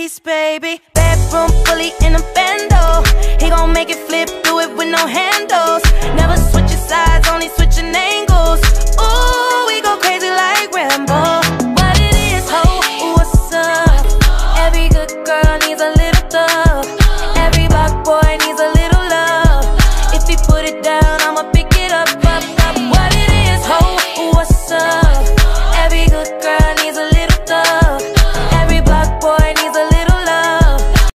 piece, baby. Bedroom fully in a bando. He gon' make it flip, do it with no handles.